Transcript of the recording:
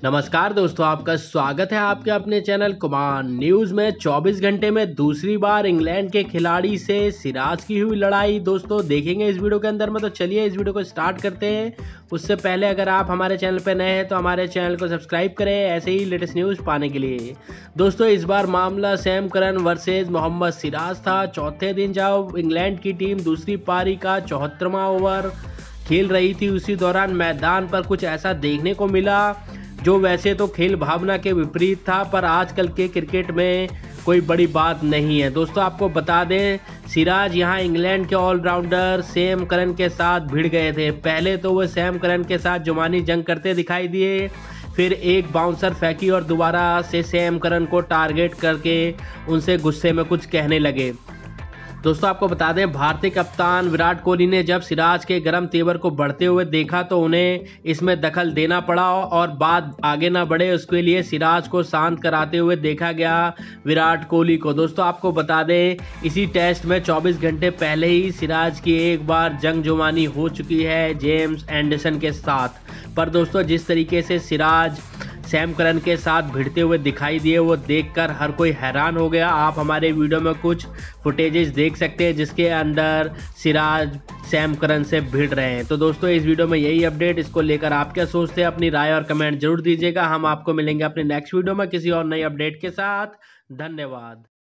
नमस्कार दोस्तों, आपका स्वागत है आपके अपने चैनल कुमार न्यूज़ में। 24 घंटे में दूसरी बार इंग्लैंड के खिलाड़ी से सिराज की हुई लड़ाई दोस्तों देखेंगे इस वीडियो के अंदर में। तो चलिए इस वीडियो को स्टार्ट करते हैं। उससे पहले अगर आप हमारे चैनल पर नए हैं तो हमारे चैनल को सब्सक्राइब करें ऐसे ही लेटेस्ट न्यूज़ पाने के लिए। दोस्तों इस बार मामला Sam Curran versus Mohammed Siraj था। चौथे दिन जब इंग्लैंड की टीम दूसरी पारी का 74वां ओवर खेल रही थी, उसी दौरान मैदान पर कुछ ऐसा देखने को मिला जो वैसे तो खेल भावना के विपरीत था, पर आजकल के क्रिकेट में कोई बड़ी बात नहीं है। दोस्तों आपको बता दें, सिराज यहां इंग्लैंड के ऑलराउंडर सैम करन के साथ भिड़ गए थे। पहले तो वो सैम करन के साथ जुबानी जंग करते दिखाई दिए, फिर एक बाउंसर फेंकी और दोबारा से सैम करन को टारगेट करके उनसे गुस्से में कुछ कहने लगे। दोस्तों आपको बता दें, भारतीय कप्तान विराट कोहली ने जब सिराज के गर्म तेवर को बढ़ते हुए देखा तो उन्हें इसमें दखल देना पड़ा और बात आगे ना बढ़े उसके लिए सिराज को शांत कराते हुए देखा गया विराट कोहली को। दोस्तों आपको बता दें, इसी टेस्ट में 24 घंटे पहले ही सिराज की एक बार जंग जुबानी हो चुकी है जेम्स एंडरसन के साथ। पर दोस्तों जिस तरीके से सिराज सैम करन के साथ भिड़ते हुए दिखाई दिए वो देखकर हर कोई हैरान हो गया। आप हमारे वीडियो में कुछ फुटेजेस देख सकते हैं जिसके अंदर सिराज सैम करन से भिड़ रहे हैं। तो दोस्तों इस वीडियो में यही अपडेट, इसको लेकर आप क्या सोचते हैं अपनी राय और कमेंट जरूर दीजिएगा। हम आपको मिलेंगे अपने नेक्स्ट वीडियो में किसी और नई अपडेट के साथ। धन्यवाद।